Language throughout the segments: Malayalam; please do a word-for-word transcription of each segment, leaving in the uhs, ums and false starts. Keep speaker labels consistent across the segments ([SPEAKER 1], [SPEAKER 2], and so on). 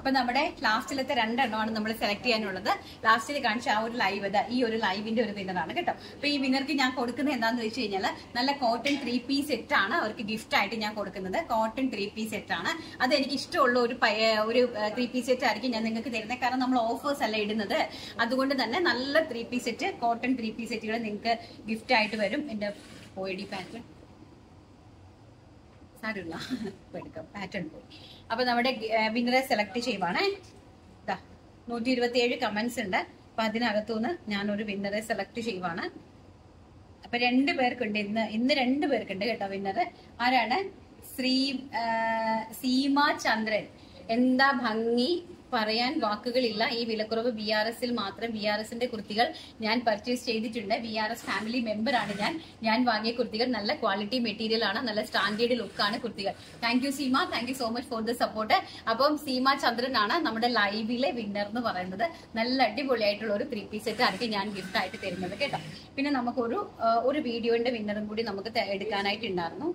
[SPEAKER 1] അപ്പൊ നമ്മുടെ ലാസ്റ്റിലത്തെ രണ്ടെണ്ണമാണ് നമ്മൾ സെലക്ട് ചെയ്യാനുള്ളത്. ലാസ്റ്റിൽ കാണിച്ച ആ ഒരു ലൈവ് ഇത് ഈ ഒരു ലൈവിന്റെ ഒരു വിന്നറാണ് കേട്ടോ. അപ്പൊ ഈ വിന്നർക്ക് ഞാൻ കൊടുക്കുന്നത് എന്താണെന്ന് വെച്ച് കഴിഞ്ഞാൽ നല്ല കോട്ടൺ ത്രീ പീസ് സെറ്റ് ആണ് അവർക്ക് ഗിഫ്റ്റ് ആയിട്ട് ഞാൻ കൊടുക്കുന്നത്. കോട്ടൺ ത്രീ പീസ് സെറ്റ് ആണ്. അത് എനിക്ക് ഇഷ്ടമുള്ള ഒരു ഒരു ത്രീ പീസ് സെറ്റ് ആയിരിക്കും ഞാൻ നിങ്ങൾക്ക് തരുന്നത്. കാരണം നമ്മൾ ഓഫേഴ്സ് അല്ല ഇടുന്നത്. അതുകൊണ്ട് തന്നെ നല്ല three piece set cotton three piece സെറ്റുകൾ നിങ്ങൾക്ക് ഗിഫ്റ്റ് ആയിട്ട് വരും. എന്റെ പോയി പാറ്റേൺ സാരമില്ല എടുക്കാം, പാറ്റേൺ പോയി. അപ്പൊ നമ്മുടെ വിന്നറെ സെലക്ട് ചെയ്യുവാണേ. നൂറ്റി ഇരുപത്തി ഏഴ് കമന്റ്സ് ഉണ്ട്. അപ്പൊ അതിനകത്തുനിന്ന് ഞാനൊരു വിന്നറെ സെലക്ട് ചെയ്യുവാണ്. അപ്പൊ രണ്ടു പേർക്കുണ്ട് ഇന്ന് ഇന്ന് രണ്ടു പേർക്കുണ്ട് കേട്ടോ വിന്നർ. ആരാണ്? ശ്രീ സീമ ചന്ദ്രൻ. എന്താ ഭംഗി, പറയാൻ വാക്കുകളില്ല. ഈ വിലക്കുറവ് ബി ആർ എസിൽ മാത്രം. ബി ആർ എസിന്റെ കുർത്തികൾ ഞാൻ പർച്ചേസ് ചെയ്തിട്ടുണ്ട്. B R S family member ആണ് ഞാൻ. ഞാൻ വാങ്ങിയ കുർത്തികൾ നല്ല ക്വാളിറ്റി മെറ്റീരിയൽ ആണ്, നല്ല സ്റ്റാൻഡേർഡ് ലുക്കാണ് കുർത്തികൾ. Thank you Seema, thank you so much for the support. അപ്പം സീമ ചന്ദ്രൻ ആണ് നമ്മുടെ ലൈവിലെ വിന്നർ എന്ന് പറയുന്നത്. നല്ല അടിപൊളിയായിട്ടുള്ള ഒരു ത്രീ പീസ് സെറ്റ് ആയിരിക്കും ഞാൻ ഗിഫ്റ്റ് ആയിട്ട് തരുന്നത് കേട്ടോ. പിന്നെ നമുക്കൊരു ഒരു വീഡിയോന്റെ വിന്നറും കൂടി നമുക്ക് എടുക്കാനായിട്ടുണ്ടായിരുന്നു.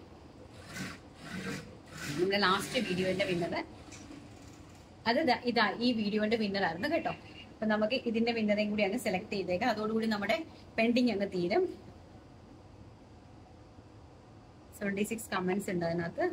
[SPEAKER 1] നമ്മുടെ ലാസ്റ്റ് വീഡിയോന്റെ വിന്നർ അത് ഇതാ ഈ വീഡിയോന്റെ വിന്നർ ആയിരുന്നു കേട്ടോ. അപ്പൊ നമുക്ക് ഇതിന്റെ വിന്നറേയും കൂടി അങ്ങ് സെലക്ട് ചെയ്തേക്കാം. അതോടുകൂടി നമ്മുടെ പെൻഡിങ് അങ്ങ് തീരും. സെവന്റി സിക്സ് കമന്റ്സ് ഉണ്ട് അതിനകത്ത്.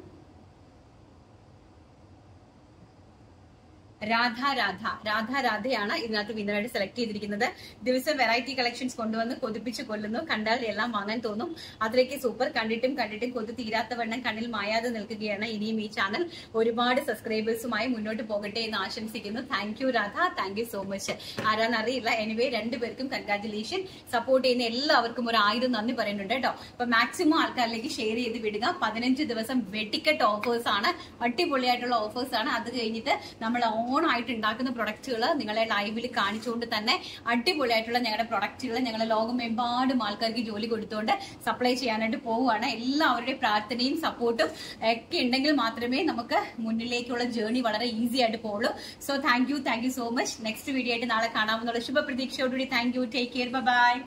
[SPEAKER 1] രാധ രാധ രാധ രാധയാണ് ഇതിനകത്ത് വിന്നറായിട്ട് സെലക്ട് ചെയ്തിരിക്കുന്നത്. ദിവസം വെറൈറ്റി കളക്ഷൻസ് കൊണ്ടുവന്ന് കൊതിപ്പിച്ച് കൊല്ലുന്നു. കണ്ടാൽ എല്ലാം വാങ്ങാൻ തോന്നും. അതിലേക്ക് സൂപ്പർ. കണ്ടിട്ടും കണ്ടിട്ടും കൊതി തീരാത്ത വണ്ണം കണ്ണിൽ മായാതെ നിൽക്കുകയാണ്. ഇനിയും ഈ ചാനൽ ഒരുപാട് സബ്സ്ക്രൈബേഴ്സുമായി മുന്നോട്ട് പോകട്ടെ എന്ന് ആശംസിക്കുന്നു. Thank you Radha, thank you so much. ആരാന്നറിയില്ല. എനിവേ രണ്ടുപേർക്കും കൺഗ്രാറ്റുലേഷൻ. സപ്പോർട്ട് ചെയ്യുന്ന എല്ലാവർക്കും ഒരു ആയിരം നന്ദി പറയുന്നുണ്ട് കേട്ടോ. അപ്പൊ മാക്സിമം ആൾക്കാരിലേക്ക് ഷെയർ ചെയ്ത് വിടുക. പതിനഞ്ച് ദിവസം വെട്ടിക്കെട്ട് ഓഫേഴ്സ് ആണ്, അടിപൊളിയായിട്ടുള്ള ഓഫേഴ്സ് ആണ്. അത് കഴിഞ്ഞിട്ട് നമ്മൾ ഓൺ ആയിട്ട് ഉണ്ടാക്കുന്ന പ്രൊഡക്റ്റുകൾ നിങ്ങളെ ലൈവിൽ കാണിച്ചുകൊണ്ട് തന്നെ അടിപൊളിയായിട്ടുള്ള ഞങ്ങളുടെ പ്രൊഡക്റ്റുകൾ ഞങ്ങളെ ലോകമെമ്പാടും ആൾക്കാർക്ക് ജോലി കൊടുത്തുകൊണ്ട് സപ്ലൈ ചെയ്യാനായിട്ട് പോവുകയാണ്. എല്ലാവരുടെയും പ്രാർത്ഥനയും സപ്പോർട്ടും ഒക്കെ ഉണ്ടെങ്കിൽ മാത്രമേ നമുക്ക് മുന്നിലേക്കുള്ള ജേർണി വളരെ ഈസി ആയിട്ട് പോകുള്ളൂ. So thank you thank you so much. Next video ആയിട്ട് നാളെ കാണാമെന്നുള്ള ശുഭപ്രതീക്ഷയോടുകൂടി thank you. Take care. By.